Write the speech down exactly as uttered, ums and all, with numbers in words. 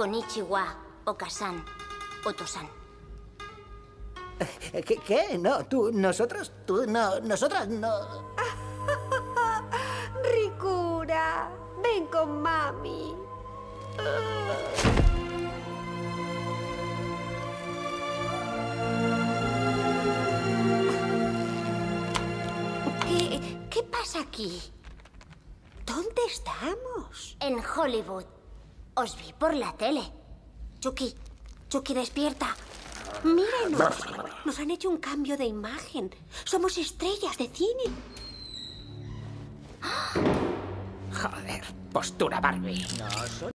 Konnichiwa, Okasan, Otosan. ¿Qué? ¿Qué? No, tú, nosotros, tú, no, nosotras, no... Rikura, ven con mami. ¿Qué, qué pasa aquí? ¿Dónde estamos? En Hollywood. Os vi por la tele. Chucky, Chucky, despierta. Mírenos. Nos han hecho un cambio de imagen. Somos estrellas de cine. Joder, postura Barbie. No, son...